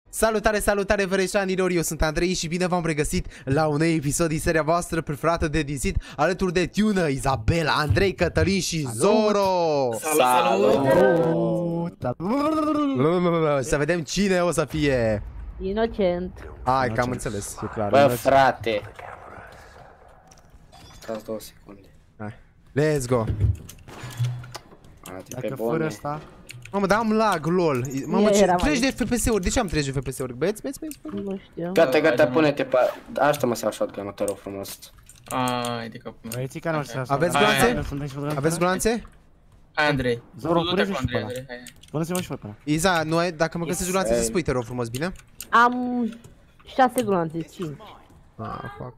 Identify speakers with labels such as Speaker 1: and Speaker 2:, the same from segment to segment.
Speaker 1: Salutare, salutare vrăjeșanilor, eu sunt Andrei și bine v-am regăsit la un nou episod din seria voastră preferată de Dizit, alături de Tună, Izabela, Andrei, Cătălin și Zoro.
Speaker 2: Salut!
Speaker 1: Să vedem cine o să fie.
Speaker 3: Inocent.
Speaker 1: Hai, că am înțeles, e clar.
Speaker 2: Bă, frate! Stați 2 secunde.
Speaker 1: Hai. Let's go.
Speaker 2: Dacă fără asta...
Speaker 1: Mamă, dar am lag, lol. Mamă, ce 30 de FPS-uri, de ce am 30 de FPS-uri? Băieți?
Speaker 3: Nu știu.
Speaker 2: Gata, pune-te pe... Aștept-mă să iau shotgun-ul, te rog frumos.
Speaker 4: Ai de capul meu.
Speaker 5: Băieții care nu știu asta.
Speaker 1: Aveți gloanțe? Aveți gloanțe?
Speaker 4: Hai, Andrei.
Speaker 5: Zoro, pune-ți-mă și pe ăla.
Speaker 4: Hai.
Speaker 5: Pune-ți-mă și pe ăla.
Speaker 1: Iza, nu ai, dacă mă găsești gloanțe să spui, te rog frumos, bine?
Speaker 3: Am 6 gloanțe, 5.
Speaker 1: Ah, fuck.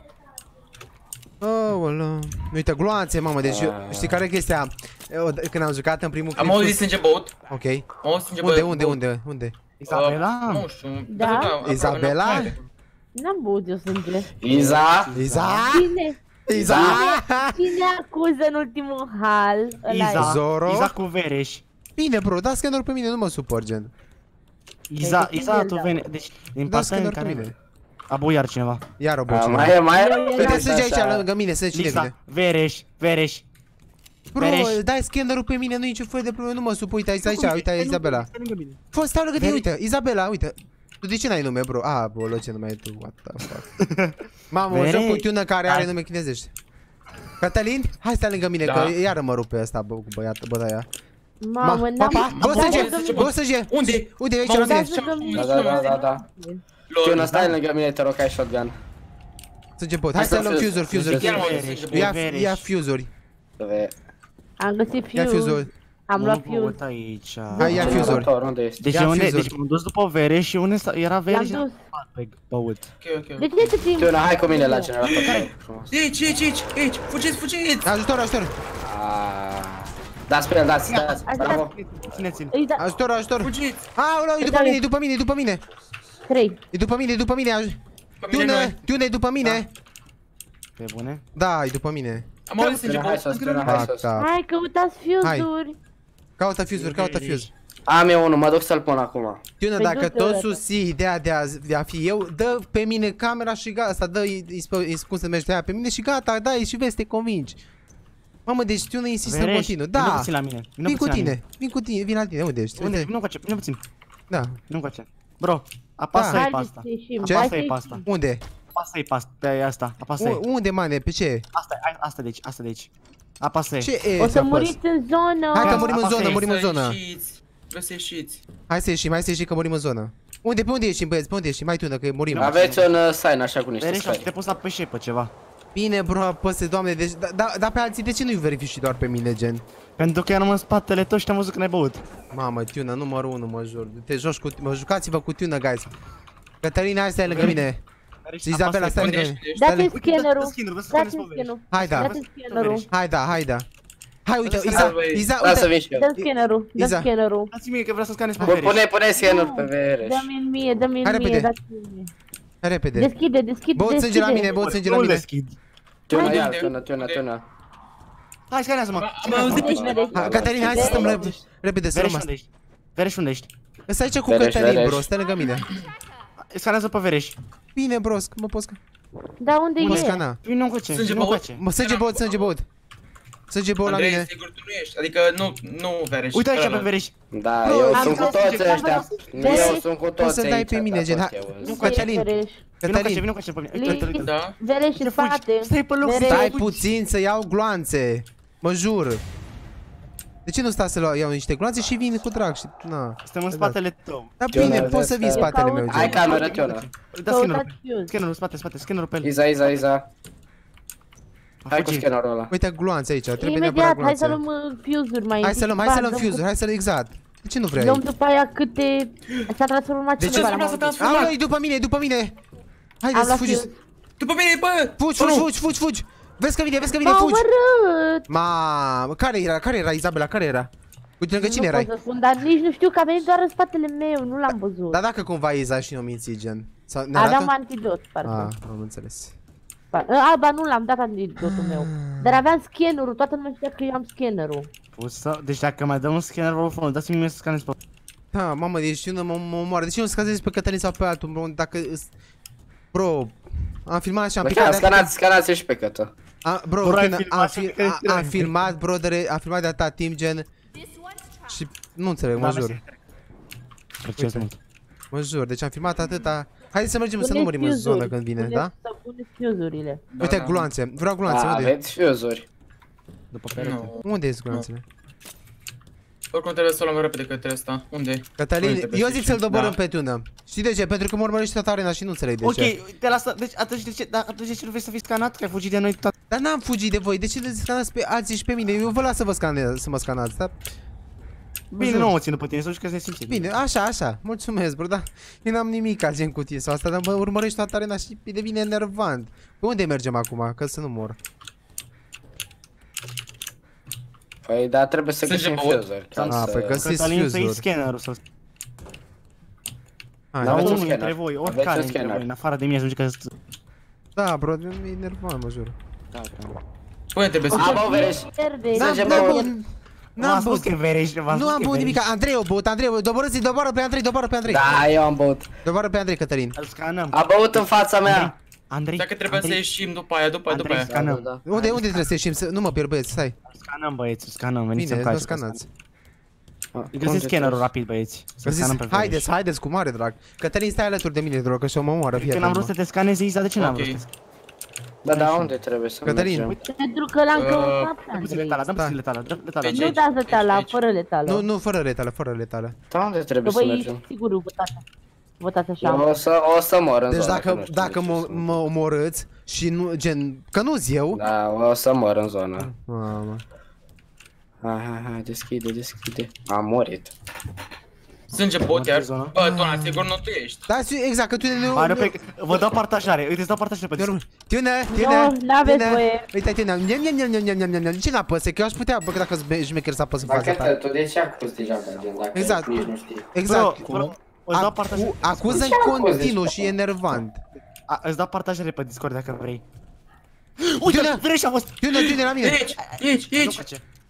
Speaker 1: Oh, uite, gloanțe, mamă, deci știi care e chestia? Eu, când am jucat în primul clip...
Speaker 4: Am auzit sânge băut.
Speaker 1: Ok.
Speaker 4: Am auzit sânge băut.
Speaker 1: Unde?
Speaker 5: Izabela?
Speaker 4: Nu știu.
Speaker 3: Da?
Speaker 1: Izabela?
Speaker 3: N-am băut eu sânge.
Speaker 2: Iza!
Speaker 1: Iza?
Speaker 3: Cine acuză în ultimul hal?
Speaker 5: Iza.
Speaker 1: Zoro?
Speaker 5: Iza cu Vereș.
Speaker 1: Bine, bro, da scanner pe mine, nu mă supăr, gen.
Speaker 5: Iza, tu veni. Deci, din
Speaker 1: Da
Speaker 5: partea în
Speaker 1: scanner pe
Speaker 5: care...
Speaker 1: mine.
Speaker 5: A băut iar cineva.
Speaker 1: Iar o băut
Speaker 2: Mai e?
Speaker 1: Uite, sânge aici, lângă mine, sânge cine
Speaker 5: Iza,
Speaker 1: vine.
Speaker 5: Vereș.
Speaker 1: Bro, dai scannerul pe mine, nu e niciun fel de problemă, nu mă supă, uite, aici, uite, Izabela. Fă, stau lângă tine, uite, Izabela, uite. Tu de ce n-ai nume, bro? Ah, bă, ce nume ai tu, what the fuck. Mamă, o joc cu Tună care are nume chinezești. Cătălin, hai stai lângă mine, că iară mă rupe ăsta, bă, cu bătaia.
Speaker 3: Mamă, n-am...
Speaker 1: Bă, sânge!
Speaker 4: Unde?
Speaker 1: Uite, aici, lângă mine.
Speaker 2: Da. Tună, stai lângă mine, te rog, ai shotgun.
Speaker 1: Sânge bot, hai să luăm fuse-uri. Ia fuse-uri.
Speaker 3: Am găsit
Speaker 1: Ia
Speaker 3: fuse.
Speaker 1: fuse-uri.
Speaker 3: Am luat fuse.
Speaker 5: Aici.
Speaker 1: Hai, ia fuse-uri.
Speaker 2: Unde ești?
Speaker 5: Deci m-am dus după Vereș și unde era Vereș?
Speaker 3: L-am dus.
Speaker 5: Pe băut.
Speaker 4: Ok.
Speaker 3: De ce te plimbi?
Speaker 2: Tună, hai cu mine la generator.
Speaker 4: Aici, fugiți!
Speaker 1: Ajutor.
Speaker 2: Dați pe el, dați, bravo.
Speaker 5: Țineți-l.
Speaker 1: Ajutor.
Speaker 4: Fugiți!
Speaker 1: Aoleu, e după mine.
Speaker 3: 3.
Speaker 1: E după mine. Tună, e după mine.
Speaker 5: Pe bune?
Speaker 1: Da, e după mine.
Speaker 4: Am auzit sânge
Speaker 2: Hai sus, Tună, hai sus.
Speaker 3: Hai, căutați fuse-uri.
Speaker 1: Caută fuse.
Speaker 2: Am eu unul, mă duc să-l pun acum.
Speaker 1: Tună, dacă tot susții ideea de a fi eu, dă pe mine camera și gata, dă-i cum să mergi de aia pe mine și gata, dai și vezi, te convingi. Mamă, deci Tună insistă în continuu, da.
Speaker 5: Vino puțin la mine.
Speaker 1: Vin cu tine, vin la tine, unde ești?
Speaker 5: Vino puțin.
Speaker 1: Da.
Speaker 5: Vino cu aceea. Bro, apasă-i pe asta. Apasă-i pe asta.
Speaker 1: Unde?
Speaker 5: Apasă-i pe asta, pe asta, apasă-i.
Speaker 1: Unde, mane, pe ce?
Speaker 5: Asta de aici. Apasă-i.
Speaker 1: Ce e?
Speaker 3: O să muriți în zonă.
Speaker 1: Hai că murim în zonă.
Speaker 4: Vreau să ieșiți.
Speaker 1: Hai să ieșim că murim în zonă. Pe unde ieșim, băieți? Pe unde ieșim? Mai Tună, că murim.
Speaker 2: Aveți un sign așa cu niște
Speaker 5: Vereș,
Speaker 2: scări.
Speaker 5: te pus la pe pe ceva.
Speaker 1: Bine, bro, apăse, doamne, deci, dar pe alții, de ce nu-i verifici doar pe mine, gen?
Speaker 5: Pentru că eram în spatele tău și te-am văzut că n-ai băut.
Speaker 1: Mamă, Tună, numărul 1, mă jur. Jucați-vă cu Tună, guys. Cătălina, hai stai lângă mine. Și Izabela, stai lângă mine.
Speaker 3: Dați-mi scannerul.
Speaker 1: Hai, da.
Speaker 3: Dați-mi scannerul.
Speaker 1: Hai, da. Hai, uite, Iza,
Speaker 2: Da, să
Speaker 1: uite.
Speaker 2: vin și eu.
Speaker 3: Dă scannerul.
Speaker 5: Dați-mi mie că vreau să scanez pe
Speaker 2: Bă,
Speaker 5: Vereș.
Speaker 2: pune scanner pe Vereș.
Speaker 3: Dă-mi-l mie,
Speaker 1: Hai, repede.
Speaker 3: dați-mi mie.
Speaker 1: Repede.
Speaker 3: Deschide.
Speaker 1: Băut sânge la mine, băut sânge la
Speaker 5: Nu
Speaker 1: mine.
Speaker 5: deschid.
Speaker 2: Tună, iar, Tună.
Speaker 5: Hai, scanează-mă.
Speaker 4: Am auzit pe cine.
Speaker 1: Cătălina, hai să stăm repede, să
Speaker 5: Vereș,
Speaker 1: rămas.
Speaker 5: unde ești? Vereș, unde ești?
Speaker 1: Stai aici cu
Speaker 2: Vereș,
Speaker 1: Cătălin,
Speaker 2: Vereș.
Speaker 1: bro, stai lângă mine.
Speaker 5: Scanează pe Vereș.
Speaker 1: Bine, bro, mă poți
Speaker 3: Da, unde e?
Speaker 1: scana.
Speaker 5: Vino cu ce?
Speaker 4: Sânge
Speaker 5: Vino cu
Speaker 4: băut?
Speaker 5: ce?
Speaker 1: Mă, sânge băut. Sânge băut la
Speaker 4: Andrei,
Speaker 1: mine.
Speaker 4: sigur tu nu ești. Adică nu Vereș.
Speaker 5: Uite aici pe Vereș.
Speaker 2: Da, eu sunt cu toți ăștia. Eu sunt cu
Speaker 1: Poți
Speaker 2: toți
Speaker 1: să dai
Speaker 2: aici.
Speaker 1: pe mine, gen, Cătălin.
Speaker 5: Vino cu ce pe mine. Uite,
Speaker 4: Da?
Speaker 3: Vereș în spate.
Speaker 5: Stai pe loc,
Speaker 1: Stai puțin să iau gloanțe. Mă jur. De ce nu stai să iau niște gloanțe și vin cu drag și na.
Speaker 5: suntem în spatele tău.
Speaker 1: Da bine, poți să vii în spatele meu,
Speaker 2: Hai
Speaker 1: gen.
Speaker 2: cameră, Tună.
Speaker 5: Da scannerul, spate, scannerul pe el.
Speaker 2: Iza. Hai cu scannerul ăla.
Speaker 1: Uite gloanțe aici, trebuie neapărat
Speaker 3: Imediat, hai să
Speaker 1: gloanțe.
Speaker 3: luăm fuse-uri mai
Speaker 1: Hai să luăm fuse-uri, hai să luăm exact. De ce nu vrei?
Speaker 3: luăm după aia câte... S-a transformat
Speaker 1: De ce
Speaker 3: cineva la
Speaker 4: să
Speaker 3: mine.
Speaker 1: Aoleu, e după mine.
Speaker 3: Am
Speaker 1: Haideți,
Speaker 3: luat
Speaker 1: fugiți.
Speaker 3: fuse.
Speaker 4: După mine, bă!
Speaker 1: Fugi. Vezi că vine, fugi.
Speaker 3: M-au omorât!
Speaker 1: Mamă, care era Izabela, care era? Uite lângă cine erai?
Speaker 3: Nu pot să spun, dar nici nu știu că a venit doar în spatele meu, nu l-am văzut.
Speaker 1: Dar dacă cumva Iza și nu minți, gen. Ne arată?
Speaker 3: Aveam antidot, parcă.
Speaker 1: Am înțeles.
Speaker 3: Ba nu l-am dat antidotul meu. Dar aveam scannerul, toată lumea știa că eu am scannerul.
Speaker 5: Deci dacă mai dăm un scanner, vă rog frumos, dați-mi mie să scanez pe...
Speaker 1: Da, mamă, deci unul mă omoară. De ce nu scazezi pe Cătălin sau pe altul, bro? Dacă... Bro, am filmat și am picat...
Speaker 2: Scanați și pe Cătă.
Speaker 1: Bro, am filmat, brodere, am filmat de atâta timp, gen... Și nu înțeleg, mă jur. Mă jur, deci am filmat atâta... Haideți să mergem să nu murim în zonă când vine, da?
Speaker 3: Să puneți fuse-urile.
Speaker 1: Uite, gulanțe, vreau gulanțe, unde?
Speaker 2: Aveți fuse-uri.
Speaker 5: După perete.
Speaker 1: Unde sunt gulanțele?
Speaker 4: Oricum trebuie să o luăm repede către asta. Unde?
Speaker 1: Cătălin, eu zic să-l doborâm pe tună. Știi de ce? Pentru că mă urmărești toată arena și nu înțeleg de ce.
Speaker 5: Ok, te lasă, deci atunci de ce nu vrei să fii scanat? Că ai fugit de noi toată...
Speaker 1: Dar n-am fugit de voi, de ce le scanați pe alții și pe mine? Eu vă las să mă scanați, da?
Speaker 5: Bine, nu o țin după tine, să știi că se simți.
Speaker 1: Bine, așa, mulțumesc, bro, da. Eu n-am nimic alt gen cu tine sau asta, dar mă urmărești toată arena și devine enervant. Pe unde mergem acum, că să nu mor?
Speaker 2: Păi, da, trebuie să găsim fuse-uri.
Speaker 1: Păi găsiți
Speaker 5: Cătălin, să iei
Speaker 1: fuse-uri.
Speaker 5: scannerul să...
Speaker 2: Da,
Speaker 5: unul
Speaker 2: scanner.
Speaker 5: dintre voi, oricare dintre voi, în afară de mine, să zici că...
Speaker 1: Da, bro, e enervant, mă jur.
Speaker 4: Păi trebuie să...
Speaker 2: Bă, Vereș.
Speaker 5: V-am spus că Vereș, v-am spus că Vereș.
Speaker 1: Nu am băut nimic, Andrei o băut, doborâți-i, doboară pe Andrei.
Speaker 2: Da, eu am băut.
Speaker 1: Doboară pe Andrei, Cătălin.
Speaker 5: Îl scanăm.
Speaker 2: A băut în fața mea.
Speaker 5: Andrei,
Speaker 4: Dacă trebuie să ieșim după aia, după aia.
Speaker 5: scanăm.
Speaker 1: Unde trebuie să ieșim? Nu mă pierd, băieți, stai.
Speaker 5: Scanăm, băieți, scanăm, veniți în
Speaker 1: Bine,
Speaker 5: place.
Speaker 1: vă scanați.
Speaker 5: Găsiți scannerul rapid, băieți. Să scanăm pe Vereș.
Speaker 1: Haideți, cu mare drag. Cătălin, stai alături de mine, drag, că și-o mă omoară, fie
Speaker 5: Când am vrut să te scanezi, Iza, de ce n-am vrut să te scanezi?
Speaker 2: Da, unde trebuie să
Speaker 1: Cătălin.
Speaker 2: mergem?
Speaker 3: Pentru că l-am căutat pe
Speaker 5: Dă puțin
Speaker 3: Andrei.
Speaker 5: letala, dă puțin letala, dă letala.
Speaker 4: Aici.
Speaker 3: Nu dați letala, fără letală.
Speaker 1: Nu, fără letală.
Speaker 2: Da, unde
Speaker 3: Că
Speaker 2: trebuie să
Speaker 3: voi
Speaker 2: mergem?
Speaker 3: sigur votați așa.
Speaker 2: O să mor în
Speaker 1: Deci
Speaker 2: zonă. că nu știu
Speaker 1: dacă
Speaker 2: de ce să-
Speaker 1: mă omorâți și nu, gen, că nu-s eu.
Speaker 2: Da, o să mor în zonă.
Speaker 1: Mamă.
Speaker 2: Hai, deschide. Am murit.
Speaker 4: Sânge pot iar. Bă, Tona, sigur nu tu ești.
Speaker 1: Da, exact, că tu
Speaker 5: Vă dau partajare, uite, îți dau partajare pe Discord.
Speaker 1: Tine.
Speaker 3: N-aveți voie.
Speaker 1: Uite, Tine. Ce n-apăse? Că eu aș putea, bă, că dacă șmecher să apăs în fața ta.
Speaker 2: Tu de ce acuzi deja Guardian dacă
Speaker 1: Exact.
Speaker 2: nici nu știi?
Speaker 1: Exact.
Speaker 5: Îți dau partajare.
Speaker 1: Acuză în continuu și e enervant.
Speaker 5: Îți dau partajare pe Discord dacă vrei. Uite, Vereș a fost!
Speaker 1: Tine la mine.
Speaker 4: Aici.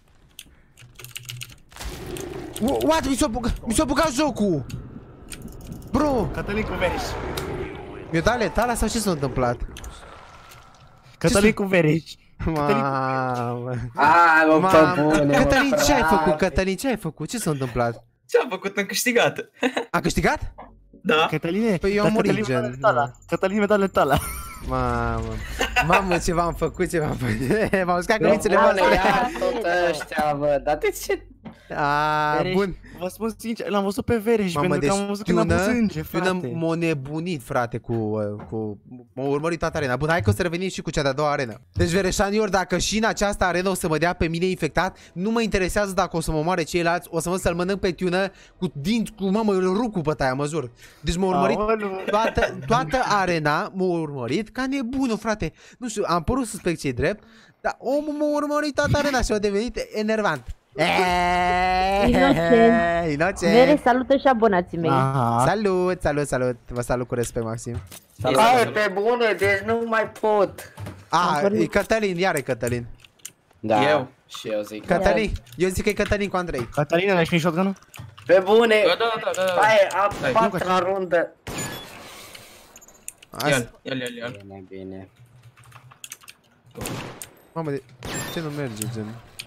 Speaker 1: What? Mi s-a bucat jocul. Bro.
Speaker 5: Cătălin cu Vereș.
Speaker 1: Mi-o dat letala sau ce s-a întâmplat?
Speaker 5: Cătălin cu Vereș.
Speaker 1: Mamă.
Speaker 2: Mă, pe bune.
Speaker 1: Cătălin, ce ai făcut, Cătălin? Ce ai făcut? Ce s-a întâmplat?
Speaker 4: Ce-am făcut? Am câștigat.
Speaker 1: A câștigat?
Speaker 4: Da.
Speaker 5: Cătăline,
Speaker 1: Păi eu am murit, gen.
Speaker 5: Cătălin mi-a dat letala.
Speaker 1: Mamă, ce v-am făcut, M-au uscat cămințele voastre.
Speaker 2: Ia tot ăștia, bă, dar de ce?
Speaker 1: Bun.
Speaker 5: Vă spun sincer, l-am văzut pe Vereș, pentru că am văzut că n-a pus sânge, frate.
Speaker 1: M-a nebunit, frate, m-a urmărit toată arena. Bun, hai că o să revenim și cu cea de-a doua arenă. Deci, Vereșanior, dacă și în această arenă o să mă dea pe mine infectat, nu mă interesează dacă o să mă omoare ceilalți, o să mă să-l mănânc pe Tună cu dinți, mamă, îl rup cu bătaia, mă jur. Deci m-a urmărit toată arena, m-a urmărit ca nebunul, frate. Nu știu, am părut suspecție drept, dar omul m-a urmărit toată arena și a devenit enervant. Inocent.
Speaker 3: Vere, salută și abonații mei.
Speaker 1: Salut. Vă salut cu respect, Maxim.
Speaker 2: Hai, pe bune, deci nu mai pot.
Speaker 1: E Cătălin, iar e Cătălin.
Speaker 2: Da,
Speaker 4: Eu.
Speaker 2: și eu zic.
Speaker 1: Cătălin, eu zic că e Cătălin cu Andrei.
Speaker 5: Cătălin, ai primit shotgun-ul?
Speaker 2: Pe bune.
Speaker 4: Da.
Speaker 2: Hai, a patra rundă.
Speaker 4: Ia.
Speaker 2: Bine.
Speaker 1: Mamă, de ce nu merge, gen?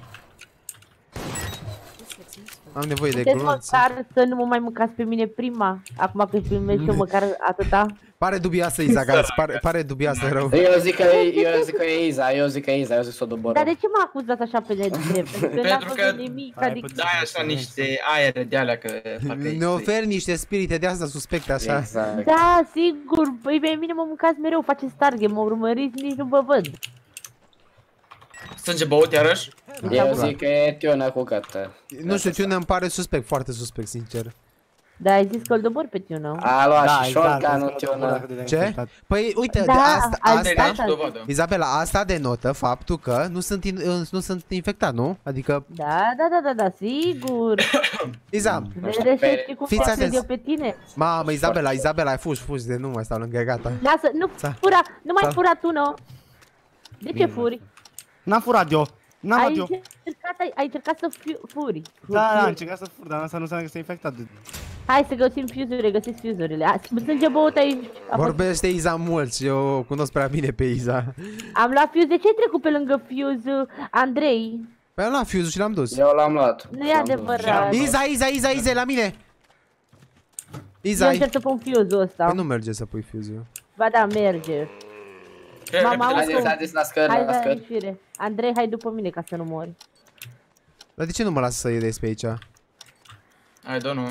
Speaker 1: Am nevoie de
Speaker 3: Puteți
Speaker 1: glonț.
Speaker 3: măcar să nu mă mai mâncați pe mine prima. Acum când filmez eu măcar atâta.
Speaker 1: Pare dubioasă Iza, guys, pare dubioasă rău.
Speaker 2: Eu zic că e Iza, eu zic să o doborăm.
Speaker 3: Dar de ce m-a acuzat așa pe nedrept?
Speaker 4: Pentru că
Speaker 3: nimic,
Speaker 5: ai
Speaker 3: adică...
Speaker 4: dai așa niște aere de alea că fac aici.
Speaker 1: Ne oferi niște spirite de asta suspecte așa.
Speaker 2: Exact.
Speaker 3: Da, sigur, păi pe mine mă mâncați mereu, faceți target, mă urmăriți, nici nu vă văd.
Speaker 4: Sânge băut iarăși?
Speaker 2: Eu zic că e Tiona cu Cătă.
Speaker 1: Nu știu, Tiuna îmi pare suspect, foarte suspect, sincer.
Speaker 3: Da, ai zis că îl dobor pe Tiuna.
Speaker 2: A luat și shotgun-ul Tiona.
Speaker 1: Ce? Păi uite,
Speaker 3: Da,
Speaker 1: asta,
Speaker 4: dovadă.
Speaker 1: Izabela, asta denotă faptul că nu sunt infectat, nu? Adică,
Speaker 3: Da, sigur.
Speaker 1: Iza,
Speaker 3: Vede să știi cum
Speaker 1: Fiți
Speaker 3: fac
Speaker 1: atenți.
Speaker 3: eu pe tine.
Speaker 1: mamă, Izabela, ai fugi, de nu mai stau lângă, gata.
Speaker 3: Lasă, nu mai fura tu, nu. De ce furi?
Speaker 5: N-am furat eu. N-am eu.
Speaker 3: Ai încercat să furi.
Speaker 5: Da, am încercat să fur, dar asta nu înseamnă că sunt infectat.
Speaker 3: Hai să găsim fuse-urile, găsiți fuse-urile. Sânge băut aici.
Speaker 1: Vorbește Iza mult și eu cunosc prea bine pe Iza.
Speaker 3: Am luat fuse, de ce ai trecut pe lângă fuse, Andrei?
Speaker 1: Păi am luat fuse-ul și l-am dus.
Speaker 2: Eu l-am luat.
Speaker 3: Nu e adevărat.
Speaker 1: Iza, e la mine! Iza,
Speaker 3: Eu încerc să pun fuse-ul ăsta.
Speaker 1: păi nu merge să pui fuse-ul.
Speaker 3: Ba da, merge. Mama,
Speaker 2: Haideți la scări,
Speaker 3: hai
Speaker 2: la
Speaker 3: la
Speaker 2: scări.
Speaker 3: ieșire. Andrei, hai după mine ca să nu mori.
Speaker 1: Dar de ce nu mă lasă să ies pe aici?
Speaker 4: I don't know.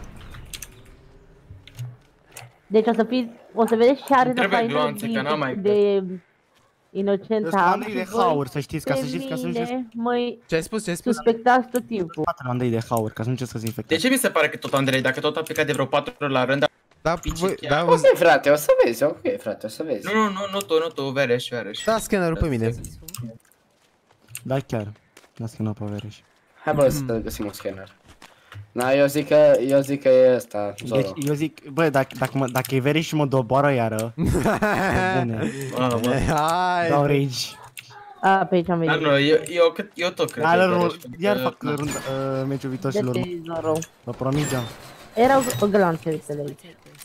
Speaker 3: Deci o să vedeți și arena
Speaker 4: Trebuie
Speaker 3: faină
Speaker 4: gloanțe, că n-am mai
Speaker 3: de Inocenta.
Speaker 5: Andrei de haur, să știți, ca să știți, ca să nu știți.
Speaker 3: Măi
Speaker 1: Ce ai spus? Ce ai spus?
Speaker 3: suspectați tot timpul.
Speaker 5: Andrei de haur, ca să nu încerci să-ți
Speaker 4: De
Speaker 5: infectezi.
Speaker 4: ce mi se pare că tot Andrei, dacă tot a plecat de vreo 4 ori la rând,
Speaker 1: Da, voi, da,
Speaker 2: Ok, frate, o să vezi, ok, frate, o să vezi.
Speaker 4: nu tu, Vereș.
Speaker 1: da scannerul pe mine.
Speaker 5: Da, chiar. N-a schimbat pe Vereș.
Speaker 2: Hai bă să găsim un scanner. Na, eu zic că e ăsta, Zoro.
Speaker 5: Deci, eu zic, bă, dacă e Vereș și mă doboară iară. Bine.
Speaker 1: Hai!
Speaker 5: Dau rage.
Speaker 3: A, pe aici am
Speaker 4: Dar
Speaker 3: venit.
Speaker 4: nu, eu tot cred
Speaker 5: Hai,
Speaker 4: că
Speaker 5: lor,
Speaker 4: Vereș,
Speaker 5: iar
Speaker 4: pentru
Speaker 5: fac
Speaker 4: că,
Speaker 5: meciul viitor și lor.
Speaker 3: De Zoro.
Speaker 5: Vă promit, Jean.
Speaker 3: Erau glanțe, uite de aici.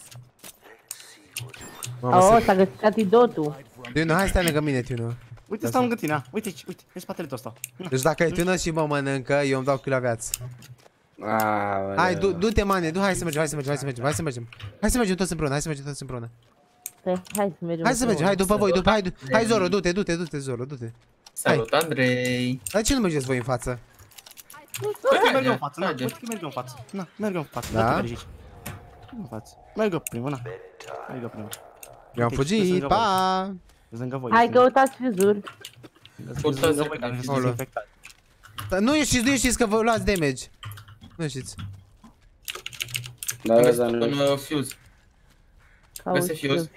Speaker 1: Mamă,
Speaker 3: Oh, s-a găsit antidotul.
Speaker 1: Tiună, hai stai lângă mine, Tiună.
Speaker 5: Uite, stau lângă tine, a. Uite, uite, e spatele ăsta.
Speaker 1: Deci dacă ai Tiună și mă mănâncă, eu îmi dau kill la viață. Hai, du-te, mane, hai să mergem. Hai să mergem toți împreună,
Speaker 3: Hai să mergem.
Speaker 1: Hai să mergem, hai după voi, hai Zoro, du-te, Zoro, du-te.
Speaker 4: Salut, Andrei.
Speaker 1: Dar de ce nu mergeți voi în față?
Speaker 5: Uite că mergem în față, na,
Speaker 4: Haide.
Speaker 5: uite că mergem în față. Na, mergem în față,
Speaker 1: Da?
Speaker 5: da? Mergem în față. Merg eu primul, na. Merg eu primul.
Speaker 1: Eu am fugit, pa!
Speaker 5: Sunt lângă voi.
Speaker 3: Hai căutați fizuri.
Speaker 5: Sunt lângă voi, dar nu știți
Speaker 1: Olo.
Speaker 5: infectat.
Speaker 1: Dar nu știți că vă luați damage. Nu știți.
Speaker 2: Da,
Speaker 4: Am
Speaker 2: da,
Speaker 4: găsit
Speaker 2: da.
Speaker 4: un fuse. Găsi fuse.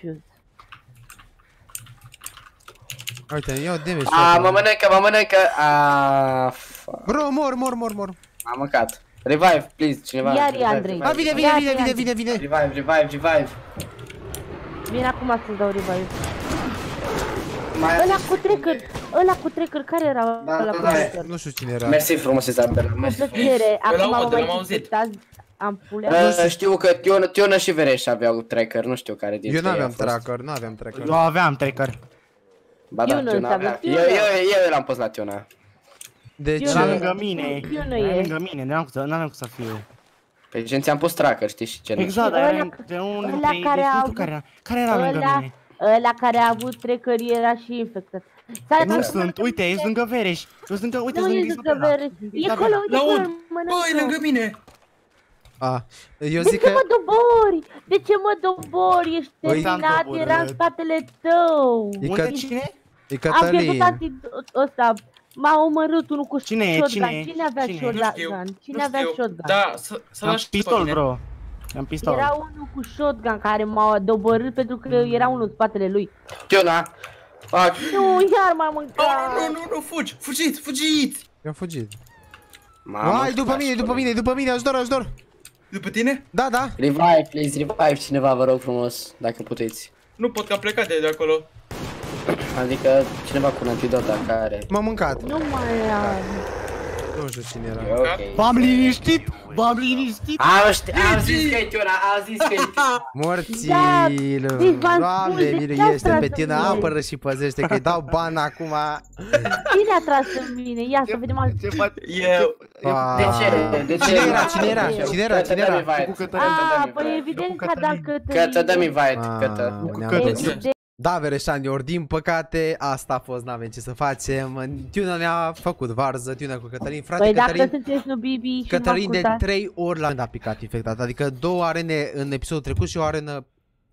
Speaker 1: Uite, iau damage.
Speaker 2: Mă mănâncă,
Speaker 1: Bro, mor.
Speaker 2: am mâncat. Revive, please, cineva.
Speaker 3: Iar e
Speaker 2: Revive,
Speaker 3: Andrei.
Speaker 2: revive.
Speaker 1: Vine.
Speaker 2: Revive.
Speaker 3: Vine acum să-ți dau revive.
Speaker 2: Mai
Speaker 3: Ăla cu tracker, care era
Speaker 2: Da,
Speaker 3: ăla
Speaker 2: da,
Speaker 3: cu
Speaker 2: da.
Speaker 3: tracker?
Speaker 1: Nu știu cine era.
Speaker 2: Mersi frumos, Isabela,
Speaker 3: Cu
Speaker 2: mersi frumos.
Speaker 3: plăcere, acum
Speaker 4: L-am
Speaker 3: mă
Speaker 4: auzit,
Speaker 3: mai
Speaker 4: l-am auzit.
Speaker 3: suspectați ampulea.
Speaker 2: Știu că Tiona și Vereș aveau tracker, nu știu care dintre
Speaker 1: Eu
Speaker 2: ei a
Speaker 1: n-aveam
Speaker 2: fost.
Speaker 1: tracker.
Speaker 5: Eu aveam tracker.
Speaker 2: Ba da,
Speaker 3: Tiona,
Speaker 2: Tiona avea.
Speaker 3: Tiona.
Speaker 2: Eu l-am pus la Tiona.
Speaker 1: Deci,
Speaker 3: Eu
Speaker 5: Era
Speaker 3: nu-
Speaker 5: lângă mine.
Speaker 3: Tiona
Speaker 5: Era
Speaker 3: e.
Speaker 5: lângă mine, n-aveam cum să fiu.
Speaker 2: Pe gen ți-am pus tracker, știi și ce nu.
Speaker 5: Exact, dar
Speaker 3: Ăla-
Speaker 5: era de unul
Speaker 3: ăla
Speaker 5: dintre ei,
Speaker 3: care
Speaker 5: deci
Speaker 3: a
Speaker 5: nu știu
Speaker 3: avut-
Speaker 5: care era. Care era lângă mine?
Speaker 3: Ăla care a avut tracker era și infectat. Stai,
Speaker 5: Nu
Speaker 3: mă,
Speaker 5: sunt, uite, ești lângă Vereș. Eu sunt lângă, uite,
Speaker 3: Nu
Speaker 5: sunt
Speaker 3: e
Speaker 5: lângă
Speaker 3: lângă
Speaker 5: Isabela.
Speaker 3: Vereș. E acolo, uite
Speaker 4: L-aud.
Speaker 3: acolo, mănâncă.
Speaker 4: Băi, lângă mine.
Speaker 1: eu
Speaker 3: De
Speaker 1: zic
Speaker 3: ce
Speaker 1: că...
Speaker 3: mă dobori? De ce mă dobori? Ești
Speaker 1: Păi-
Speaker 3: terminat,
Speaker 5: Doborât.
Speaker 3: era în spatele tău.
Speaker 1: E
Speaker 5: Unde
Speaker 1: că-
Speaker 5: cine?
Speaker 1: E
Speaker 3: Am pierdut
Speaker 1: Cătălin.
Speaker 3: antidot ăsta. M-a omorât unul cu
Speaker 5: Cine e?
Speaker 3: shotgun.
Speaker 5: Cine e?
Speaker 3: Cine avea
Speaker 5: Cine e?
Speaker 4: Nu știu.
Speaker 3: shotgun? Cine
Speaker 4: Nu
Speaker 3: avea
Speaker 4: știu.
Speaker 3: shotgun?
Speaker 4: Da, să
Speaker 5: Am
Speaker 4: lași
Speaker 5: pistol,
Speaker 4: pe mine.
Speaker 5: bro. Am pistol.
Speaker 3: Era unul cu shotgun care m-a doborât pentru că era unul în spatele lui.
Speaker 2: Tiona! Fuck!
Speaker 3: Nu, iar m-a mâncat.
Speaker 4: Nu, fugiți!
Speaker 1: Eu am fugit.
Speaker 2: Mamă,
Speaker 1: Hai, după mine, ajutor.
Speaker 4: După tine?
Speaker 1: Da.
Speaker 2: Revive, please, revive cineva, vă rog frumos, dacă puteți.
Speaker 4: Nu pot, că am plecat de acolo.
Speaker 2: Adică cineva cu un antidot dacă are.
Speaker 1: M-am mâncat.
Speaker 3: Nu mai am.
Speaker 1: Nu știu cine era.
Speaker 2: E ok.
Speaker 5: V-am liniștit!
Speaker 2: Am zis că e Tiona, am zis că e Tiona.
Speaker 1: Morților.
Speaker 3: deci v-am
Speaker 1: Doamne,
Speaker 3: spus, de ce
Speaker 1: miluiește
Speaker 3: ați
Speaker 1: pe
Speaker 3: tras
Speaker 1: tine,
Speaker 3: în mine?
Speaker 1: apără și păzește că îi dau bani acum.
Speaker 3: Cine a tras în mine? Ia să vedem alt.
Speaker 4: Eu.
Speaker 2: De ce? De ce?
Speaker 1: Cine era?
Speaker 2: Cătă, dă-mi invite.
Speaker 5: Cu Cătălin.
Speaker 3: Ah, păi evident că a dat
Speaker 2: Cătă, dă-mi invite,
Speaker 1: Ah,
Speaker 2: Cătă.
Speaker 1: ne-am
Speaker 5: Cătă.
Speaker 1: văzut.
Speaker 3: Evident.
Speaker 1: Da, Vereșani, ori din păcate, asta a fost, n-avem ce să facem. Tiuna ne-a făcut varză, Tiuna cu Cătălin. Frate,
Speaker 3: Păi dacă
Speaker 1: Cătălin,
Speaker 3: sunteți nu Bibi și
Speaker 1: Cătălin de
Speaker 3: m-a
Speaker 1: 3 ori l-a picat infectat. Adică 2 arene în episodul trecut și o arenă...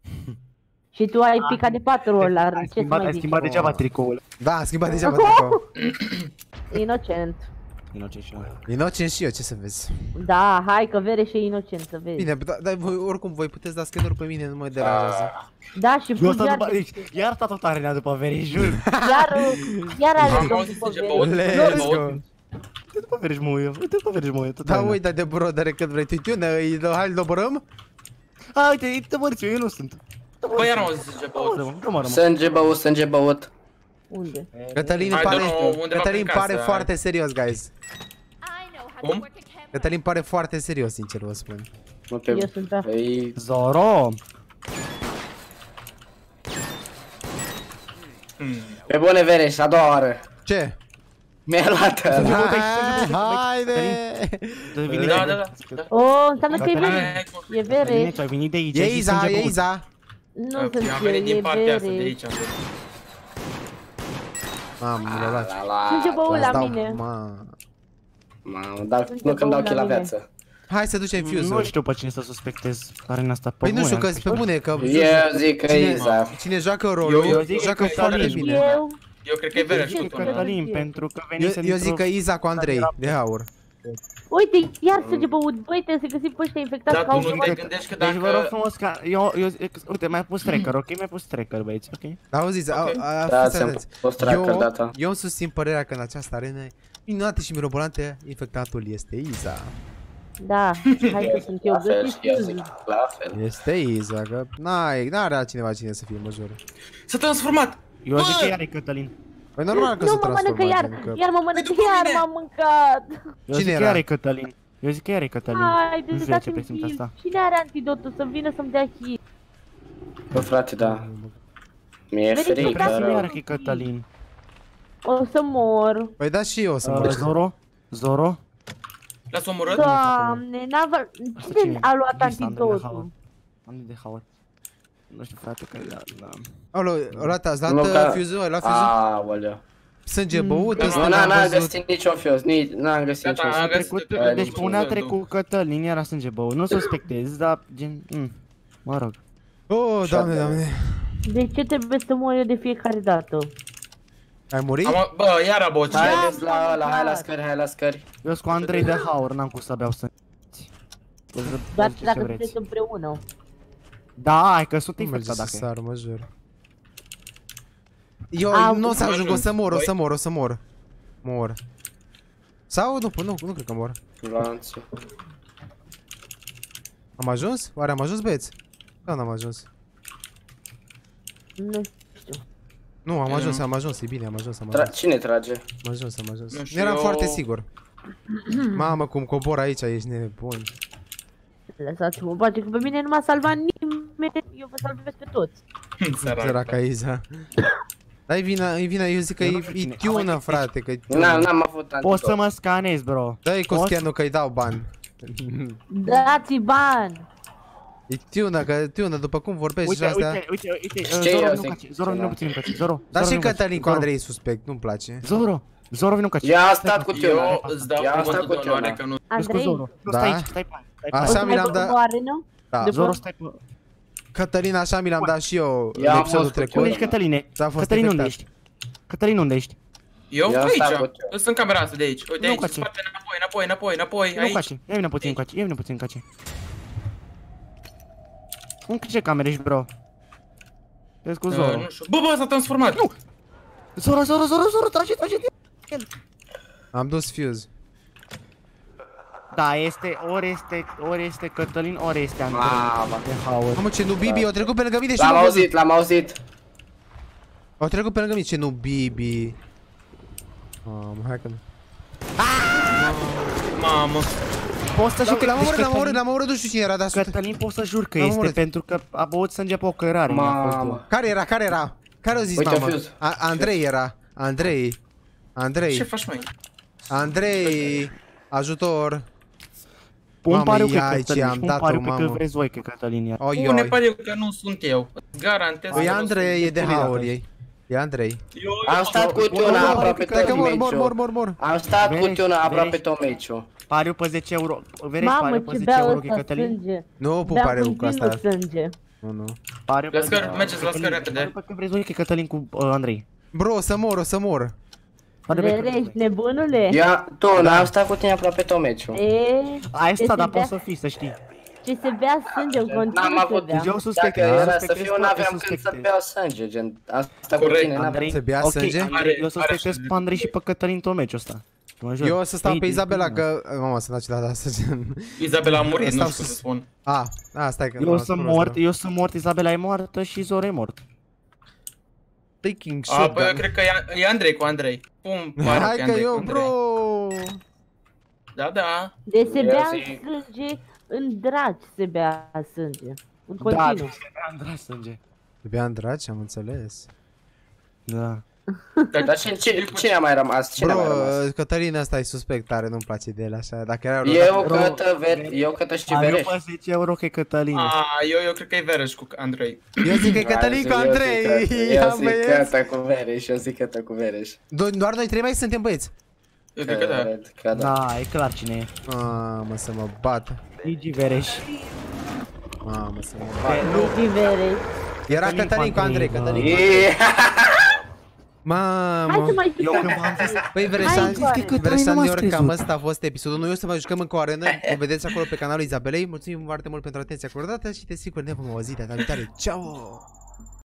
Speaker 3: Și tu ai picat de 4 ori la rând, ce să mai
Speaker 5: Ai
Speaker 3: zici?
Speaker 5: schimbat degeaba tricoul.
Speaker 1: Da, am schimbat deja tricou.
Speaker 3: Inocent.
Speaker 5: Inocent și noi.
Speaker 1: Inocent și eu, ce să vezi.
Speaker 3: Da, hai că Vereș e inocent, să vezi.
Speaker 1: Bine, dar voi, oricum voi puteți da scannerul pe mine, nu mă deranjează.
Speaker 3: Da, și
Speaker 5: Eu
Speaker 3: iar,
Speaker 5: după, deci, iar sta tot arenea după Vereș, jur.
Speaker 3: iar are
Speaker 4: Am
Speaker 3: domnul
Speaker 4: auzit
Speaker 3: după
Speaker 4: ce
Speaker 3: Vereș.
Speaker 4: băut.
Speaker 1: Let's go.
Speaker 5: Uite după Vereș mă eu, uite după Vereș mă eu, tot
Speaker 1: Da,
Speaker 5: arenea.
Speaker 1: uite de brodere cât vrei tu, Tiuna, hai, îl doborâm?
Speaker 5: A, uite, dă-mă eu nu sunt.
Speaker 4: Băi, iar am auzit ce băut.
Speaker 5: Dă-mă.
Speaker 2: Sânge băut.
Speaker 3: Unde?
Speaker 1: Cătălin
Speaker 4: Hai,
Speaker 1: pare,
Speaker 4: domnul, undeva
Speaker 1: Cătălin
Speaker 4: prin
Speaker 1: pare
Speaker 4: casă,
Speaker 1: foarte serios, guys.
Speaker 4: Cum?
Speaker 1: Cătălin pare foarte serios, sincer vă spun.
Speaker 2: Nu te...
Speaker 3: Eu sunt da.
Speaker 2: Păi...
Speaker 5: Zoro!
Speaker 2: Pe bune, Vereș, a doua oară.
Speaker 1: Ce?
Speaker 2: Mi-a luat.
Speaker 1: Haide!
Speaker 4: Da.
Speaker 3: Oh, înseamnă că e
Speaker 5: Cătălin.
Speaker 3: vere. E vere.
Speaker 5: Tu ai venit de aici.
Speaker 1: E
Speaker 5: și
Speaker 1: Iza,
Speaker 5: sânge
Speaker 1: e
Speaker 5: băut.
Speaker 1: Iza.
Speaker 3: Nu
Speaker 4: Am
Speaker 3: sunt
Speaker 4: venit din
Speaker 3: e
Speaker 4: partea asta de
Speaker 3: vere.
Speaker 4: aici.
Speaker 1: Mamă, mi l-a luat.
Speaker 3: Sânge băut la mine.
Speaker 2: Mamă, dar nu că-mi dau kill la viață.
Speaker 1: Hai să ducem
Speaker 5: Nu
Speaker 1: fuse-uri.
Speaker 5: știu pe cine să suspectez arena asta.
Speaker 1: Păi nu știu că pe bune, că
Speaker 2: Eu zic că
Speaker 1: Cine-
Speaker 2: Iza.
Speaker 1: cine joacă rolul,
Speaker 5: Eu zic
Speaker 1: joacă
Speaker 5: că
Speaker 1: foarte
Speaker 5: Cătălin.
Speaker 1: bine.
Speaker 4: Eu cred că e Vereș
Speaker 3: Eu
Speaker 4: cu
Speaker 3: cred că-
Speaker 5: Cătălin, pentru că venise
Speaker 1: Eu zic că Iza cu Andrei, de aur.
Speaker 3: Uite, iar sânge băut. Băi, trebuie să găsim pe ăștia infectați
Speaker 4: Dar
Speaker 3: ca
Speaker 4: tu
Speaker 3: un
Speaker 4: nu te gândești că
Speaker 5: Deci vă rog
Speaker 4: dacă...
Speaker 5: frumos ca eu zic, uite, mai pus tracker, ok? Mi-ai pus tracker, băieți, ok?
Speaker 1: Auziți,
Speaker 4: Ok.
Speaker 2: Da,
Speaker 1: fiți
Speaker 2: ți-am
Speaker 1: atenți.
Speaker 2: pus tracker data.
Speaker 1: Eu îmi susțin părerea că în această arenă minunată și mirobolante, infectatul este Iza.
Speaker 3: Da, hai că sunt eu.
Speaker 2: La fel,
Speaker 3: Găsiți
Speaker 2: eu
Speaker 3: fuse.
Speaker 2: zic la fel.
Speaker 1: Este Iza, că n-are altcineva cine să fie, mă jur.
Speaker 4: S-a transformat!
Speaker 5: Eu zic că iar e Cătălin.
Speaker 1: Păi normal că
Speaker 3: Nu
Speaker 1: se
Speaker 3: mă mănâncă
Speaker 1: transformă,
Speaker 3: iar.
Speaker 1: adică-
Speaker 3: Iar mă mănâncă,
Speaker 4: după
Speaker 3: iar
Speaker 4: mine.
Speaker 3: m-am mâncat.
Speaker 5: Eu
Speaker 1: Cine
Speaker 5: zic că
Speaker 1: era?
Speaker 5: iar e Cătălin. Eu zic că iar e Cătălin.
Speaker 3: Hai,
Speaker 5: Nu
Speaker 3: deci
Speaker 5: știu de ce
Speaker 3: dați-mi
Speaker 5: presimt
Speaker 3: kill.
Speaker 5: asta.
Speaker 3: Cine are antidotul să vină să-mi dea hit?
Speaker 2: Bă, frate, da. Mi-e
Speaker 3: Verificați
Speaker 2: frică
Speaker 5: Cătălin
Speaker 2: rău.
Speaker 5: iar că e Cătălin.
Speaker 3: O să mor.
Speaker 1: Păi da și eu o să mă
Speaker 5: Zoro? Zoro?
Speaker 4: L-ați omorât?
Speaker 3: Doamne, n-a... Cine a luat
Speaker 5: Lista Andrei de Howard.
Speaker 3: antidotul?
Speaker 5: Andrei de Howard. Nu știu, frate, că da.
Speaker 1: Alo, ați
Speaker 2: Nu,
Speaker 1: luat
Speaker 2: că-
Speaker 1: fuse-ul? Ai luat fuse-ul?
Speaker 2: Aoleu.
Speaker 1: Sânge băut,
Speaker 2: Nu,
Speaker 1: ăsta
Speaker 2: n-am
Speaker 1: l-am văzut.
Speaker 2: găsit niciun fios, n-am găsit
Speaker 4: Gata,
Speaker 2: niciun
Speaker 4: am
Speaker 2: fios.
Speaker 4: găsit.
Speaker 5: Deci pe unde a trecut Cătălin, era sânge băut. Nu suspectez, dar gen... Mă rog.
Speaker 1: Oh, doamne, doamne.
Speaker 3: De ce trebuie să mor eu de fiecare dată?
Speaker 1: Ai murit?
Speaker 4: Bă, iar a băut.
Speaker 2: Haideți la ăla, hai la scări, hai la scări.
Speaker 5: Eu sunt cu Andrei de Howard, n-am cum să beau sânge.
Speaker 3: Doar
Speaker 5: Ziceți
Speaker 3: dacă
Speaker 5: ce
Speaker 3: sunteți
Speaker 5: vreți.
Speaker 3: împreună.
Speaker 5: Da, hai că sunt
Speaker 1: Nu merge
Speaker 5: infectat
Speaker 1: să
Speaker 5: dacă e.
Speaker 1: sar, mă jur. Eu
Speaker 3: Am-
Speaker 1: nu o să
Speaker 4: Am
Speaker 1: ajung, o să
Speaker 4: ajuns.
Speaker 1: mor, o să mor. Mor. Sau nu cred că mor.
Speaker 2: Lanțul.
Speaker 1: Am ajuns? Oare am ajuns, băieți? Da, n-am ajuns.
Speaker 3: Nu
Speaker 1: Nu, am ajuns, e bine, am ajuns.
Speaker 2: Cine trage?
Speaker 1: Am ajuns.
Speaker 4: Nu
Speaker 1: Nu
Speaker 4: știu,
Speaker 1: eram
Speaker 4: eu-
Speaker 1: foarte sigur. Mamă, cum cobor aici, ești nebun.
Speaker 3: lăsați-mă, bate că pe mine nu m-a salvat nimeni. Eu vă salvez pe toți.
Speaker 1: Săraca Iza. Dar e vina, eu zic că
Speaker 5: Eu nu
Speaker 1: e
Speaker 5: știu cine.
Speaker 1: tiună, frate, că e
Speaker 2: N-am
Speaker 1: tiună.
Speaker 2: avut
Speaker 5: Poți să
Speaker 2: antidot.
Speaker 5: mă scanezi, bro.
Speaker 1: Dă-i cu
Speaker 5: Poți?
Speaker 1: scanul că-i dau bani.
Speaker 3: Dați bani!
Speaker 1: E tiună, că tiună, după cum vorbești și
Speaker 5: Uite,
Speaker 1: astea.
Speaker 5: uite,
Speaker 2: Ce
Speaker 5: Zoro
Speaker 2: eu
Speaker 5: vino
Speaker 2: zic?
Speaker 5: cace, Zoro vino puțin încoace, Zoro.
Speaker 1: Dar
Speaker 5: Zoro
Speaker 1: și
Speaker 5: vino
Speaker 1: Cătălin cu
Speaker 5: Zoro.
Speaker 1: Andrei e suspect, nu-mi place.
Speaker 5: Zoro vino încoace.
Speaker 2: Ia a stat cu tiuna.
Speaker 4: Eu îți dau
Speaker 2: Ia asta
Speaker 4: cuvântul
Speaker 2: cu
Speaker 4: de onoare
Speaker 2: tiuna.
Speaker 4: că nu...
Speaker 5: Eu sunt cu
Speaker 3: Andrei,
Speaker 5: Zoro.
Speaker 1: Da?
Speaker 5: Stai aici, stai pe
Speaker 1: Așa
Speaker 3: o să
Speaker 1: mi
Speaker 3: mai
Speaker 1: l-am dat.
Speaker 3: o arenă?
Speaker 1: Da.
Speaker 3: De-
Speaker 5: Zoro, stai pe...
Speaker 1: Cătălin, așa mi l-am dat și eu în
Speaker 2: Eu am
Speaker 1: episodul
Speaker 2: fost cu
Speaker 5: Unde
Speaker 1: trecut.
Speaker 5: ești, Cătăline?
Speaker 1: S-a fost
Speaker 5: Cătălin, unde
Speaker 1: infectat.
Speaker 5: ești? Cătălin, unde ești?
Speaker 4: Eu
Speaker 2: Ia
Speaker 4: aici,
Speaker 2: stai cu tine.
Speaker 4: eu sunt în camera asta de aici. Uite
Speaker 5: Nu,
Speaker 4: aici, în
Speaker 5: coace.
Speaker 4: spate, înapoi,
Speaker 5: Nu
Speaker 4: aici.
Speaker 5: încoace, ia vină puțin încoace, ia vină puțin încoace. În ce camere ești, bro? Ești cu Zoro.
Speaker 4: Nu știu. Bă, s-a transformat. Nu!
Speaker 5: Zoro, trage.
Speaker 1: Am dus fuse.
Speaker 5: Da, ori este Cătălin, ori este Andrei
Speaker 2: Mamă.
Speaker 5: de Howard.
Speaker 1: Mamă, ce nu Bibi, au trecut pe lângă mine și
Speaker 2: L-am
Speaker 1: m-au văzut.
Speaker 2: auzit, l-am auzit.
Speaker 1: Au trecut pe lângă mine, ce nu Bibi. Hai că nu.
Speaker 4: Mamă.
Speaker 5: Poți să jur că
Speaker 1: L-am omorât, nu știu cine era, dar
Speaker 5: Cătălin pot să jur că
Speaker 1: L-am
Speaker 5: este
Speaker 1: omorât.
Speaker 5: pentru că a băut sânge pe o cărare. mi-a fost
Speaker 2: Mamă.
Speaker 1: Care era? Care au zis,
Speaker 2: Uite,
Speaker 1: mamă?
Speaker 2: fuse.
Speaker 1: Andrei era.
Speaker 4: Ce faci, măi?
Speaker 1: Andrei, ajutor.
Speaker 5: Pun
Speaker 1: Mamă,
Speaker 5: pariu că
Speaker 1: ia
Speaker 5: e
Speaker 1: aici,
Speaker 5: Cătălin,
Speaker 1: am
Speaker 5: pun
Speaker 1: dat-o,
Speaker 5: pariu că
Speaker 1: mamă.
Speaker 5: vreți voi că e Cătălin iar.
Speaker 1: Oi,
Speaker 4: Pune
Speaker 1: oi.
Speaker 4: pariu că nu sunt eu. Garantez
Speaker 1: Păi
Speaker 4: că nu
Speaker 1: Andrei e de
Speaker 5: Cătălin,
Speaker 1: Haur,
Speaker 5: atunci.
Speaker 1: e Andrei.
Speaker 4: sunt eu.
Speaker 2: Am stat cu tiuna aproape
Speaker 1: Stai că
Speaker 2: tot meciul.
Speaker 1: mor.
Speaker 2: Am stat cu
Speaker 5: Vezi,
Speaker 2: tiuna aproape
Speaker 5: vezi.
Speaker 2: tot meciul.
Speaker 5: Pariu pe 10 euro. Vereți
Speaker 3: Mamă,
Speaker 5: pariu pe
Speaker 3: ce
Speaker 5: 10
Speaker 3: bea
Speaker 5: euro că e
Speaker 3: ăsta
Speaker 5: Cătălin?
Speaker 3: sânge.
Speaker 1: Nu pun
Speaker 3: Bea
Speaker 1: pareu cu asta.
Speaker 3: continuu sânge.
Speaker 1: Nu.
Speaker 5: Pariu pe
Speaker 4: La scări,
Speaker 5: 10
Speaker 4: mergeți la scări
Speaker 5: Cătălin,
Speaker 4: repede.
Speaker 5: pariu pe că vreți voi că e Cătălin cu Andrei.
Speaker 1: Bro, o să mor.
Speaker 5: Pariu pe că vreți
Speaker 3: Verești,
Speaker 5: voi.
Speaker 3: nebunule?
Speaker 2: Tu, am stat cu tine aproape tot meciul.
Speaker 5: Ai
Speaker 3: ce
Speaker 5: stat, dar
Speaker 3: se bea-
Speaker 5: poți să fii, să știi.
Speaker 3: Ce se bea sânge în
Speaker 2: N-am
Speaker 3: continuu se
Speaker 2: avut
Speaker 3: bea.
Speaker 5: Eu suspect,
Speaker 2: Dacă era să
Speaker 5: suspectez
Speaker 2: fiu,
Speaker 5: că-
Speaker 2: n-aveam
Speaker 5: eu
Speaker 2: când să
Speaker 5: suspectez.
Speaker 2: beau sânge, gen. Am stat cu
Speaker 4: Corect,
Speaker 2: tine, n-aveam.
Speaker 5: Andrei,
Speaker 1: Se bea
Speaker 5: ok,
Speaker 1: sânge?
Speaker 5: Andrei, eu
Speaker 4: Are
Speaker 5: suspectez
Speaker 4: sânge.
Speaker 5: pe Andrei și pe Cătălin tot meciul ăsta. Mă jur.
Speaker 1: Eu o să stau pe
Speaker 5: Păi,
Speaker 1: Izabela
Speaker 5: bine.
Speaker 1: că... Mama, să n-a dat asta gen...
Speaker 4: Izabela a murit,
Speaker 1: Stau
Speaker 4: nu știu
Speaker 1: sus.
Speaker 4: să spun.
Speaker 1: Stai că...
Speaker 5: Eu sunt mort, Izabela e moartă și Zoro e mort.
Speaker 1: Taking
Speaker 4: A,
Speaker 1: shot.
Speaker 4: păi eu cred că e Andrei cu Andrei. Pum, pare
Speaker 1: Hai că
Speaker 4: Andrei cu
Speaker 1: eu,
Speaker 4: Andrei.
Speaker 1: bro.
Speaker 4: Da, da.
Speaker 3: Deci se
Speaker 2: Eu
Speaker 3: bea
Speaker 2: zic-
Speaker 3: sânge în dragi, se bea sânge. În
Speaker 5: Da,
Speaker 3: continuu.
Speaker 5: am dragi sânge.
Speaker 1: Beam dragi, am înțeles.
Speaker 5: Da.
Speaker 2: Dar cine a mai rămas? Cine a mai rămas?
Speaker 1: Bro, Cătălina asta e suspect tare, nu-mi place de el așa. Dacă era
Speaker 2: Eu Cătă și
Speaker 5: Eu
Speaker 2: Vereș.
Speaker 5: pe 10 euro că e Cătălin.
Speaker 4: Eu cred că e Vereș cu Andrei.
Speaker 1: Eu zic că e Cătălin cu Andrei.
Speaker 2: Eu zic Cătă cu Vereș, eu zic Cătă cu Vereș.
Speaker 1: Doar noi trei mai suntem băieți.
Speaker 4: Eu cred că da.
Speaker 2: Cred că da.
Speaker 5: Da, e clar cine e.
Speaker 1: Mamă, să mă bată.
Speaker 5: Gigi Vereș.
Speaker 1: Mamă, să mă bată.
Speaker 3: Luigi Vereș.
Speaker 1: Era Cătălin cu Andrei, Cătălin.
Speaker 2: Eee,
Speaker 3: Hai să
Speaker 1: Mamă.
Speaker 3: mai
Speaker 5: Eu când m-am zis
Speaker 1: Păi
Speaker 3: Hai,
Speaker 1: Vereșan,
Speaker 3: Coare.
Speaker 1: Vereșan,
Speaker 5: nu m-a
Speaker 1: eu cam
Speaker 5: crezut.
Speaker 1: ăsta a fost episodul. Noi o să mai jucăm încă o arenă. O vedeți acolo pe canalul Izabelei. Mulțumim foarte mult pentru atenția acordată și desigur ne vom auzi data viitoare. Ciao!